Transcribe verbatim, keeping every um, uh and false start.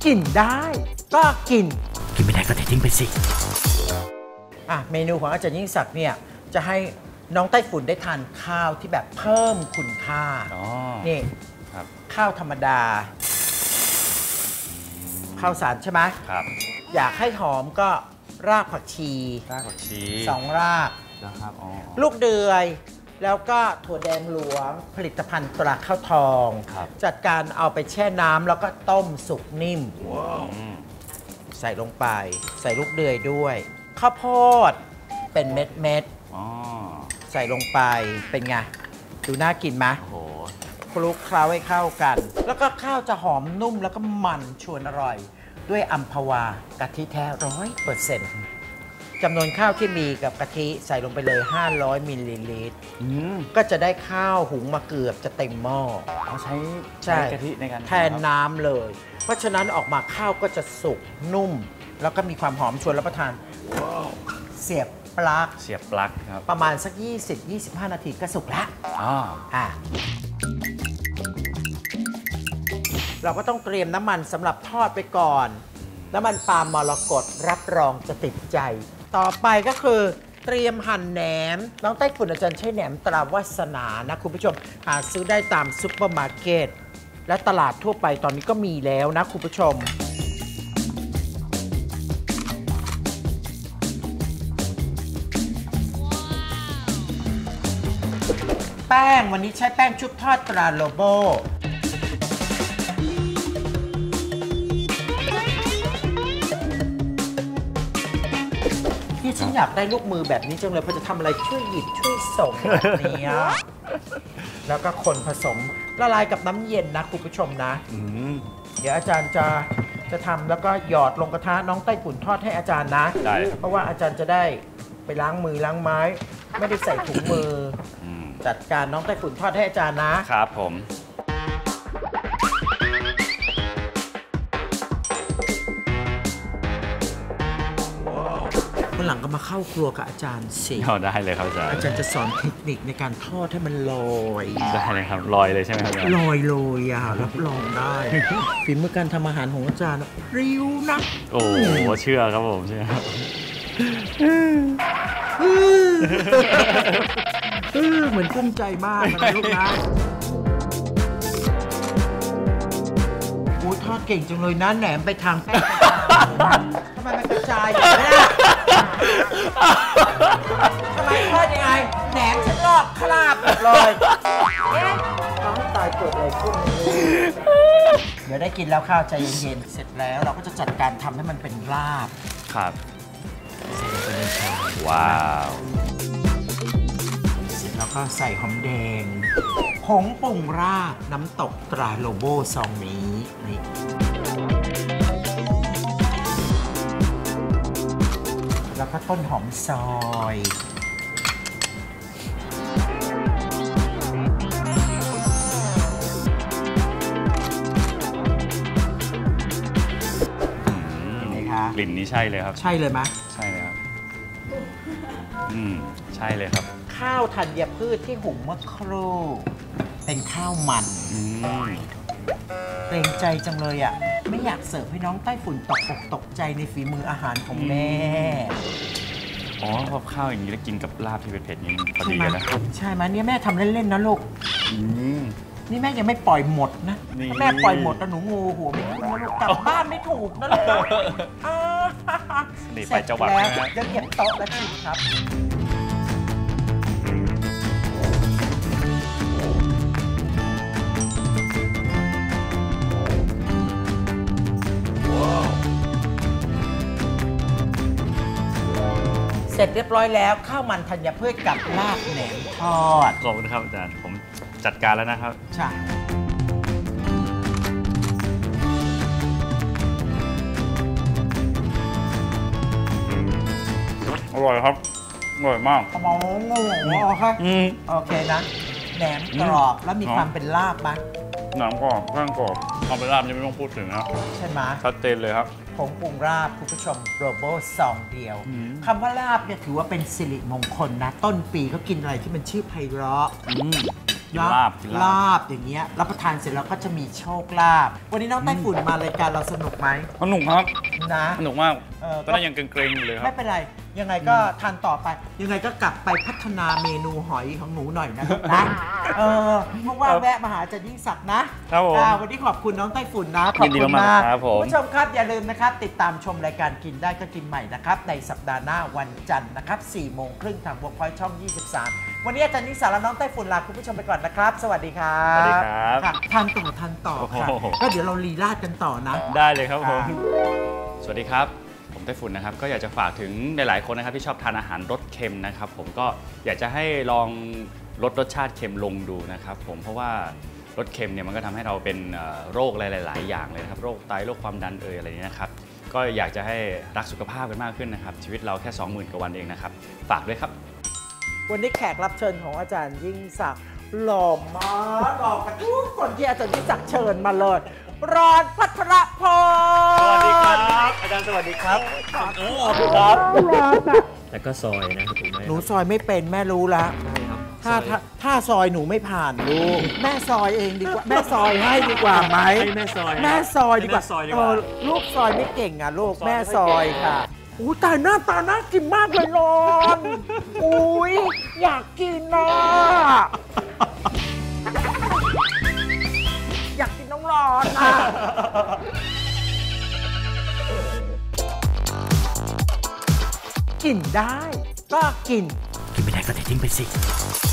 กินได้ก็กินกินไม่ได้ก็ทิ้งไปสิอ่ะเมนูของอาจารย์ยิ่งศักดิ์เนี่ยจะให้น้องไต้ฝุ่นได้ทานข้าวที่แบบเพิ่มคุณค่านี่ข้าวธรรมดาข้าวสารใช่ไหมครับอยากให้หอมก็รากผักชีรากผักชีสองรากนะครับลูกเดือยแล้วก็ถั่วแดงหลวงผลิตภัณฑ์ตราข้าวทองจัดการเอาไปแช่น้ำแล้วก็ต้มสุกนิ่มใส่ลงไปใส่ลูกเดือยด้วยข้าวโพดเป็นเม็ดเม็ดใส่ลงไปเป็นไงดูน่ากินไหมคลุกเคล้าให้เข้ากันแล้วก็ข้าวจะหอมนุ่มแล้วก็มันชวนอร่อยด้วยอัมพวากะทิแท้ร้อยเปอร์เซ็นต์จำนวนข้าวที่มีกับกะทิใส่ลงไปเลยห้าร้อยมิลลิลิตรก็จะได้ข้าวหุงมาเกือบจะเต็มหม้อเขาใช้ใช้กะทิในการแทนน้ำเลยเพราะฉะนั้นออกมาข้าวก็จะสุกนุ่มแล้วก็มีความหอมชวนรับประทานเสียบปลั๊กเสียบปลั๊กครับประมาณสัก ยี่สิบถึงยี่สิบห้า นาทีก็สุกแล้วอ๋ออ่าเราก็ต้องเตรียมน้ำมันสำหรับทอดไปก่อนน้ำมันปาล์มมรกตรับรองจะติดใจต่อไปก็คือเตรียมหั่นแหนมน้องไต้ฝุ่นอาจารย์ใช้แหนมตราวาสนานะคุณผู้ชมหาซื้อได้ตามซุปเปอร์มาร์เก็ตและตลาดทั่วไปตอนนี้ก็มีแล้วนะคุณผู้ชมแป้งวันนี้ใช้แป้งชุบทอดตราโลโบที่ฉันอยากได้ลูกมือแบบนี้จังเลยเพราะจะทำอะไรช่วยหยิบช่วยส่งแบบนี้แล้วก็คนผสมละลายกับน้ำเย็นนะคุณผู้ชมนะเดี๋ยวอาจารย์จะจะทำแล้วก็หยอดลงกระทะน้องไต้ฝุ่นทอดให้อาจารย์นะได้เพราะว่าอาจารย์จะได้ไปล้างมือล้างไม้ไม่ได้ใส่ถุงมือจัดการน้องไต้ฝุ่นทอดให้อาจารย์นะครับผมวันหลังก็มาเข้าครัวกับอาจารย์สิเอาได้เลยครับอาจารย์อาจารย์จะสอนเทคนิคในการทอดให้มันลอยได้เลยครับลอยเลยใช่ไหมครับลอยโรยอ่ะรับรองได้ฝีมือการทำอาหารของอาจารย์ริ้วนะโอ้เชื่อครับผมเชื่อเหมือนกุ้มใจมากนะลูกนะโอ้ทอดเก่งจังเลยนะแหนมไปทางแป้งทำไมมันกระจายอย่างนี้ทำไมทอดยังไงแหนมฉันลอกคราบหมดเลยน้องตายเกิดอะไรขึ้นเดี๋ยวได้กินแล้วข้าวใจเย็นๆเสร็จแล้วเราก็จะจัดการทำให้มันเป็นลาบครับใส่ลงไปในชามว้าวเสร็จแล้วก็ใส่หอมแดงผงปรุงราดน้ำตกตราโลโบซองนี้นี่แล้วก็ต้นหอมซอยกลิ่นนี้ใช่เลยครับใช่เลยไหมใช่เลยครับอืมใช่เลยครับข้าวธัญพืชที่หุงเมื่อครู่เป็นข้าวมันเกรงใจจังเลยอ่ะไม่อยากเสิร์ฟให้น้องไต้ฝุ่นตกอกตกใจในฝีมืออาหารของแม่อ๋อพอข้าวอย่างนี้แล้วกินกับลาบที่เผ็ดๆนี่พอดีกันนะใช่ไหมเนี่ยแม่ทำเล่นๆนะลูกนี่แม่ยังไม่ปล่อยหมดนะถ้าแม่ปล่อยหมดแล้วหนูงูหัวไม่รู้นะลูกกลับบ้านไม่ถูกนะลูกนี่ไปจังหวัดแล้วจะเก็บโต๊ะแล้วชิมครับเสร็จเรียบร้อยแล้วข้าวมันธัญพืชกับลาบแหนมทอดขอบคุณครับอาจารย์ผมจัดการแล้วนะครับใช่อร่อยครับอร่อยมากขมงงงโอเคโอเคนะแหนมกรอบแล้วมีความเป็นลาบไหมหนังกรอบแป้งกรอบเอาเป็นลาบยังไม่ต้องพูดถึงนะใช่ไหมชัดเจนเลยครับผงปรุงลาบคุณผู้ชมโรโบซองเดียวคำว่าลาบเนี่ยถือว่าเป็นสิริมงคลนะต้นปีเขากินอะไรที่มันชื่อไพเราะกินลาบกินลาบลาบอย่างเงี้ยรับประทานเสร็จแล้วก็จะมีโชคลาภวันนี้น้องไต้ฝุ่นมารายการเราสนุกไหมสนุกครับนะสนุกมากเออตอนนั้นยังเกรงๆอยู่เลยครัไม่บเป็นไร ยังไงก็ทานต่อไป ยังไงก็กลับไปพัฒนาเมนูหอยของหนูหน่อยนะลูกนะเออเพราะว่าแวะมาหาอาจารย์ยิ่งศักดิ์นะครับผมอ่าวันนี้ขอบคุณน้องไต้ฝุ่นนะขอบยินดีคุณมากๆมากครับผมณผู้ชมครับอย่าลืมนะครับ ติดตามชมรายการกินได้ก็กินใหม่นะครับในสัปดาห์หน้าวันจันทร์นะครับสี่โมงครึ่งทางบวกพอยช่องยี่สิบสามวันนี้อาจารย์ยิ่งศักดิ์และน้องไต้ฝุ่นลาคุณผู้ชมไปก่อนนะครับ สวัสดีครับสวัสดีครับค่ะทานต่อทานต่อค่ะโอ้โหก็เดี๋ยวเราลีลาดกันต่อนะได้เลยครับผมค่ะสวัสดีครับ ผมไต้ฝุ่นนะครับ ก็อยากจะฝากถึงหลายๆคนนะครับที่ชอบทานอาหารรสเค็มนะครับผมก็อยากจะให้ลองลดรสชาติเค็มลงดูนะครับผมเพราะว่ารสเค็มเนี่ยมันก็ทำให้เราเป็นเอ่อโรคหลายๆอย่างเลยนะครับโรคไตโรคความดันเอ่ยอะไรอย่างนี้ยนะครับก็อยากจะให้รักสุขภาพกันมากขึ้นนะครับชีวิตเราแค่ สองหมื่น กว่าวันเองนะครับฝากด้วยครับวันนี้แขกรับเชิญของอาจารย์ยิ่งศักดิ์หล่อมากหล่อกันทุกคนที่อาจารย์ยิ่งศักดิ์เชิญมาเลยรอนพัทรพลสวัสดีครับอาจารย์สวัสดีครับเออขอบคุณครับรอนอะแล้วก็ซอยนะครับถูกไหมหนูซอยไม่เป็นแม่รู้ละครับถ้าถ้าถ้าซอยหนูไม่ผ่านลูกแม่ซอยเองดีกว่าแม่ซอยให้ดีกว่าไหมให้แม่ซอยแม่ซอยดีกว่าให้แม่ซอยดีกเอว่าอลูกซอยไม่เก่งอ่ะลูกซอยแม่ซอยค่ะอู้ตายหน้าตาน่ากินมากเลยรอนอุ้ยอยากกินนะอยากกินน้องรอนอ่ะกินได้ก็กิน กินไม่ได้ก็ทิ้งไปสิ